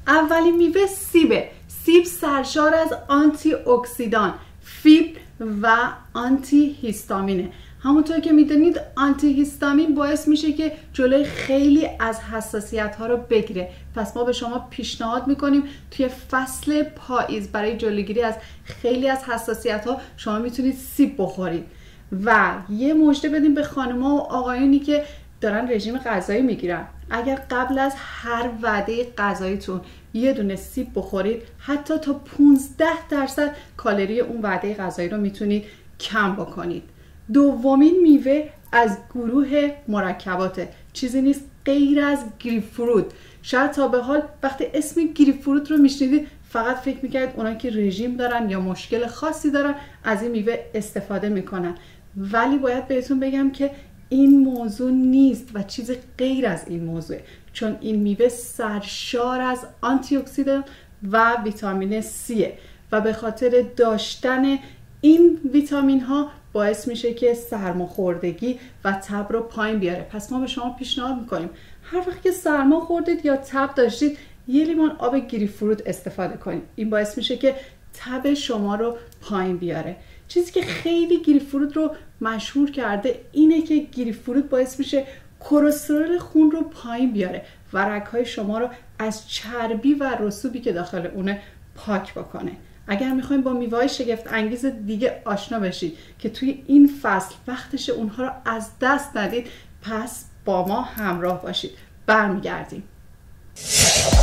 اولین میوه سیبه. سیب سرشار از آنتی اکسیدان، فیبر و آنتی هیستامینه. همونطور که میدونید آنتی هیستامین باعث میشه که جلوی خیلی از حساسیت ها رو بگیره. پس ما به شما پیشنهاد میکنیم توی فصل پاییز برای جلوگیری از خیلی از حساسیت ها شما میتونید سیب بخورید. و یه مژده بدیم به خانم‌ها و آقایونی که دارن رژیم غذایی میگیرن. اگر قبل از هر وعده غذاییتون یه دونه سیب بخورید، حتی تا 15% کالری اون وعده غذایی رو میتونید کم بکنید. دومین میوه از گروه مرکباته، چیزی نیست غیر از گریپفروت. شاید تا به حال وقتی اسم گریپفروت رو میشنیدید فقط فکر میکردید اونایی که رژیم دارن یا مشکل خاصی دارن از این میوه استفاده میکنن، ولی باید بهتون بگم که این موضوع نیست و چیز غیر از این موضوعه، چون این میوه سرشار از آنتی اکسیدان و ویتامین سیه و به خاطر داشتن این ویتامین ها باعث میشه که سرماخوردگی و تب رو پایین بیاره. پس ما به شما پیشنهاد میکنیم هر وقت که سرما خوردید یا تب داشتید یه لیوان آب گریپفروت استفاده کنید. این باعث میشه که تب شما رو پایین بیاره. چیزی که خیلی گریپفروت رو مشهور کرده اینه که گریپفروت باعث میشه کلسترول خون رو پایین بیاره و رگ‌های شما رو از چربی و رسوبی که داخل اونه پاک بکنه. اگر میخوایم با میوه‌های شگفت انگیز دیگه آشنا بشید که توی این فصل وقتش اونها رو از دست ندید، پس با ما همراه باشید. برمیگردیم.